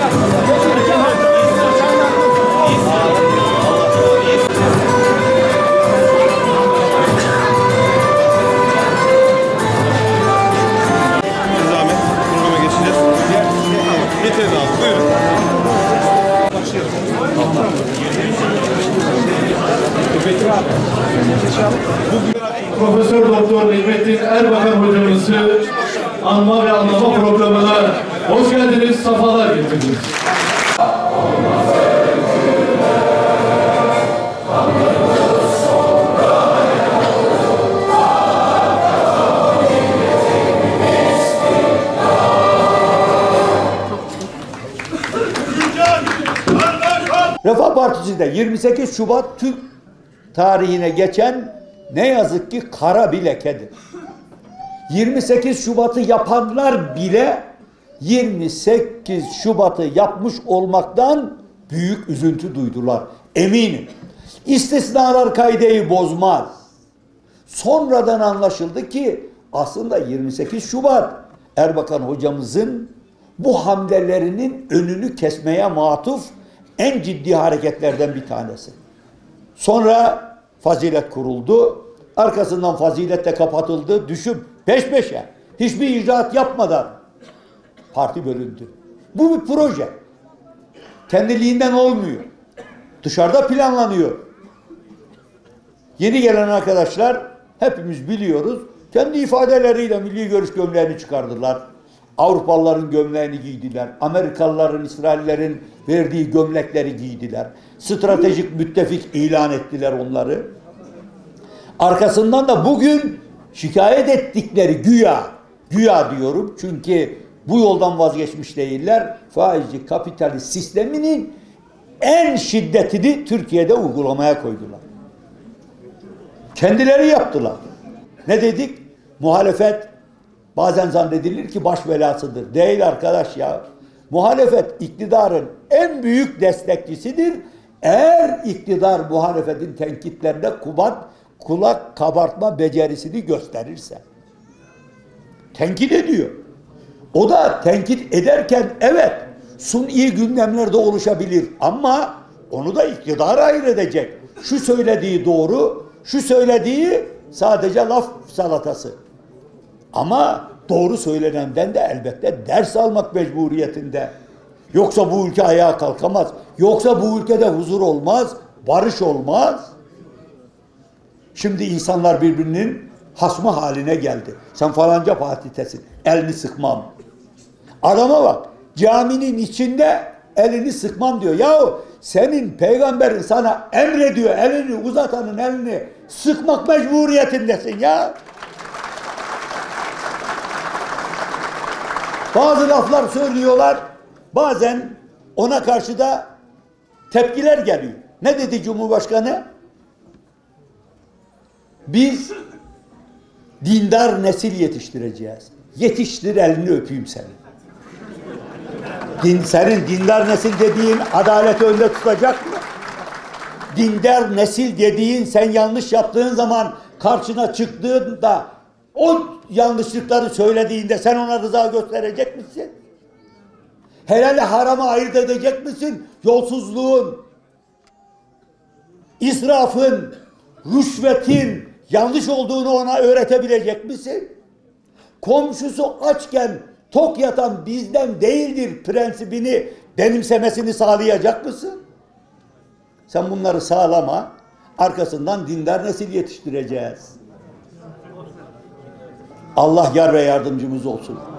Profesör Doktor Necmettin Erbakan hocamızı anma ve anlama programına hoş geldiniz, safalar getirdiniz. Refah Partisi de 28 Şubat Türk tarihine geçen ne yazık ki kara bir lekedir. 28 Şubat'ı yapanlar bile 28 Şubat'ı yapmış olmaktan büyük üzüntü duydular. Eminim. İstisnalar kaideyi bozmaz. Sonradan anlaşıldı ki aslında 28 Şubat Erbakan hocamızın bu hamlelerinin önünü kesmeye matuf en ciddi hareketlerden bir tanesi. Sonra fazilet kuruldu. Arkasından fazilet de kapatıldı. Düşün peş peşe. Hiçbir icraat yapmadan parti bölündü. Bu bir proje. Kendiliğinden olmuyor. Dışarıda planlanıyor. Yeni gelen arkadaşlar hepimiz biliyoruz. Kendi ifadeleriyle milli görüş gömleğini çıkardılar. Avrupalıların gömleğini giydiler. Amerikalıların, İsraillerin verdiği gömlekleri giydiler. Stratejik müttefik ilan ettiler onları. Arkasından da bugün şikayet ettikleri güya diyorum çünkü bu yoldan vazgeçmiş değiller. Faizci kapitalist sisteminin en şiddetini Türkiye'de uygulamaya koydular. Kendileri yaptılar. Ne dedik? Muhalefet bazen zannedilir ki baş belasıdır. Değil arkadaş ya. Muhalefet iktidarın en büyük destekçisidir. Eğer iktidar muhalefetin tenkitlerine kulak kabartma becerisini gösterirse. Tenkit ediyor. O da tenkit ederken evet suni gündemlerde oluşabilir ama onu da iktidar ayıredecek. Şu söylediği doğru, şu söylediği sadece laf salatası. Ama doğru söylenenden de elbette ders almak mecburiyetinde. Yoksa bu ülke ayağa kalkamaz. Yoksa bu ülkede huzur olmaz, barış olmaz. Şimdi insanlar birbirinin hasmı haline geldi. Sen falanca partitesin, elini sıkmam. Adama bak, caminin içinde elini sıkmam diyor. Yahu senin peygamberin sana emrediyor, elini uzatanın elini sıkmak mecburiyetindesin ya. Bazı laflar söylüyorlar, bazen ona karşı da tepkiler geliyor. Ne dedi Cumhurbaşkanı? Biz dindar nesil yetiştireceğiz. Yetiştir, elini öpeyim seni. Senin dindar nesil dediğin adaleti önde tutacak mı? Dindar nesil dediğin sen yanlış yaptığın zaman karşına çıktığında o yanlışlıkları söylediğinde sen ona rıza gösterecek misin? Helal haramı ayırt edecek misin? Yolsuzluğun, israfın, rüşvetin yanlış olduğunu ona öğretebilecek misin? Komşusu açken tok yatan bizden değildir prensibini benimsemesini sağlayacak mısın? Sen bunları sağlama, arkasından dindar nesil yetiştireceğiz. Allah yar ve yardımcımız olsun.